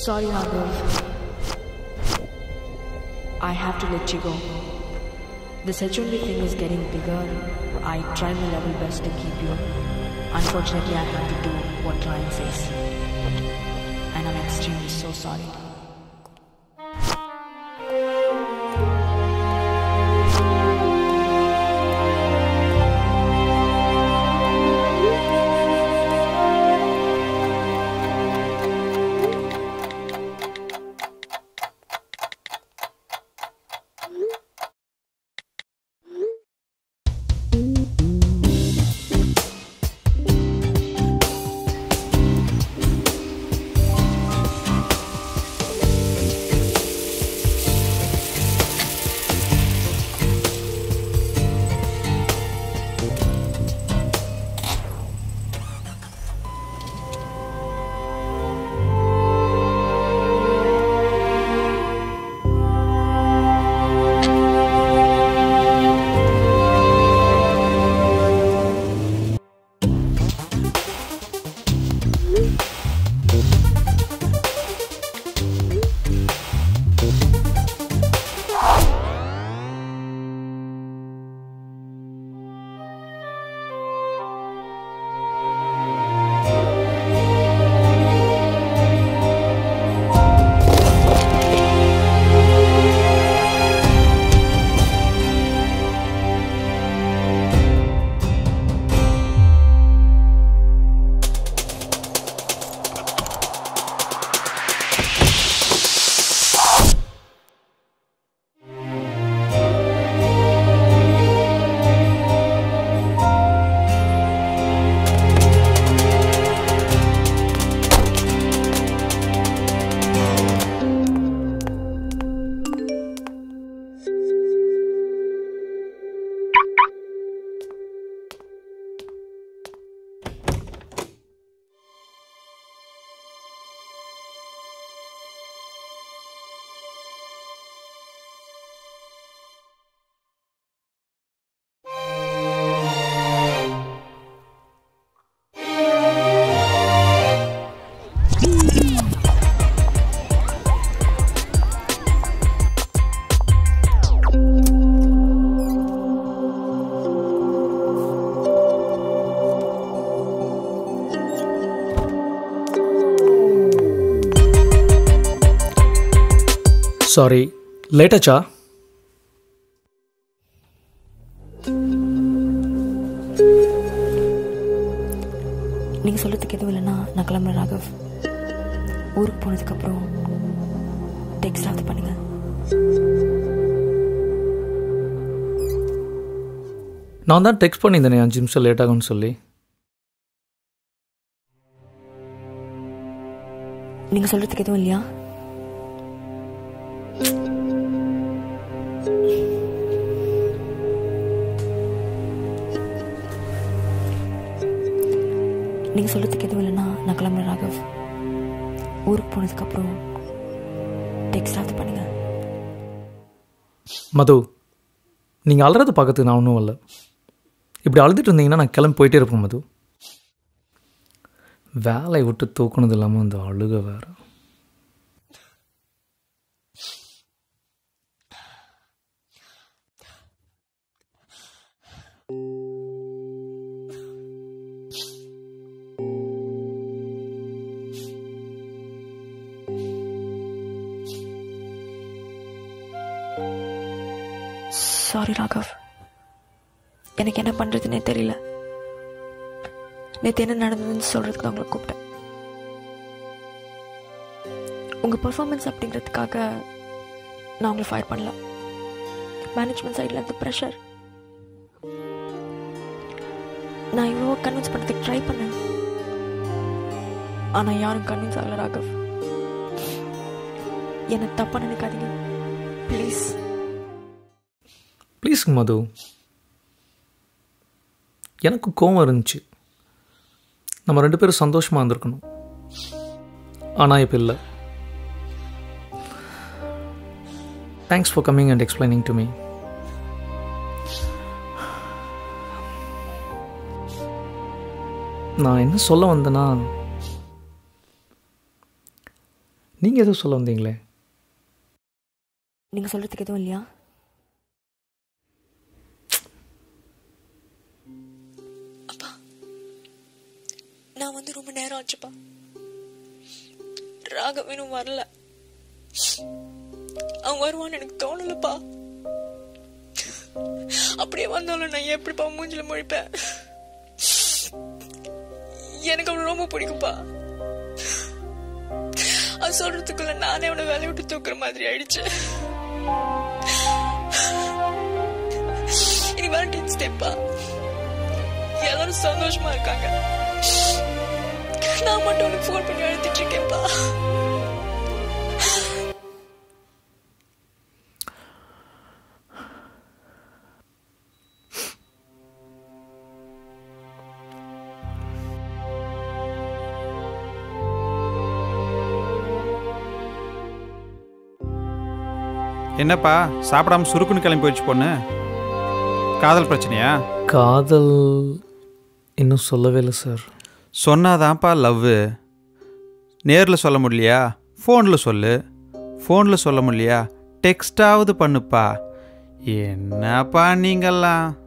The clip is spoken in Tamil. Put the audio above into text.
Sorry, Raghav. I have to let you go. This H1B thing is getting bigger. I try my level best to keep you. Unfortunately, I have to do what Ryan says. And I'm extremely so sorry. Sorry, later, cha. நீங்கள் சொல்கிறதுக்கு எதுவும் இல்லைன்னா நான் கிளம்புறேன் ராகவ். ஊருக்கு போனதுக்கப்புறம் டெக்ஸ்டாவது பண்ணுங்க. நான் தான் டெக்ஸ்ட் பண்ணியிருந்தேனே 5 நிமிஷம் லேட் ஆகும்னு சொல்லி. நீங்கள் சொல்கிறதுக்கு எதுவும் இல்லையா? நீங்கள் சொல்கிறதுக்கு எதுவும் இல்லைன்னா நான் கிளம்புறேன் ராகவ். ஊருக்கு போனதுக்கப்புறம் டெக்ஸ்டாவது பண்ணுங்க. மது, நீங்கள் அழுறது பார்க்கறதுக்கு நான் ஒன்றும் இல்லை. இப்படி அழுதுட்டு இருந்தீங்கன்னா நான் கிளம்பி போயிட்டே இருப்பேன் மது. வேலையை விட்டு தூக்குனது இல்லாமல் இந்த அழுக வேறு. சாரி ராகவ், எனக்கு என்ன பண்ணுறதுன்னே தெரியல. நேற்று என்ன நடந்ததுன்னு சொல்கிறதுக்கு தான் உங்களை கூப்பிட்டேன். உங்கள் பர்ஃபார்மன்ஸ் அப்படிங்கிறதுக்காக நான் உங்களை ஃபயர் பண்ணல. மேனேஜ்மெண்ட் சைடில் இருந்து ப்ரெஷர். நான் இவ்வளோ கன்வின்ஸ் பண்ணுறதுக்கு ட்ரை பண்ணேன், ஆனால் யாரும் கன்வின்ஸ் ஆகலை ராகவ். என்னை தப்பாக நினைக்காதீங்க ப்ளீஸ். ப்ளீஸ் மது, எனக்கு கோவம் இருந்துச்சு. நம்ம 2 பேரும் சந்தோஷமாக இருந்திருக்கணும். ஆனால் இப்போ இல்லை. Thanks for coming and explaining to me. நான் என்ன சொல்ல வந்தேன்னா, நீங்கள் எதுவும் சொல்ல வந்தீங்களே? நீங்கள் சொல்கிறதுக்கு எதுவும் இல்லையா? அப்பா, நான் ரொம்ப நேரம் ஆச்சுப்பா. ராகவனும் வரல. அவன் வருவான்னு எனக்கு தோணலப்பா. அப்படியே வந்தாலும் நான் எப்படிப்பா மூஞ்சில முழிப்பேன்? எனக்கு அவனை ரொம்ப பிடிக்கும்பா. அது சொல்றதுக்குள்ள நானே அவனை வேலையை விட்டு தூக்குற மாதிரி ஆயிடுச்சு. இனி வேலண்டைன்ஸ் டேப்பா, எல்லாரும் சந்தோஷமா இருக்காங்க. நான் மட்டும் உனக்கு ஃபோன் பண்ணி அழுத்திட்டு இருக்கேன்ப்பா. என்னப்பா சாப்பிடாம சுருக்குன்னு கிளம்பி போயிடுச்சு பொண்ணு? காதல் பிரச்சனையா? காதல் இன்னும் சொல்லவே இல்லை சார். சொன்னாதான்ப்பா லவ்வு. நேரில் சொல்ல முடியலையா? ஃபோனில் சொல்லு. ஃபோனில் சொல்ல முடியலையா? டெக்ஸ்டாவது பண்ணுப்பா. என்னப்பா நீங்கள்லாம்?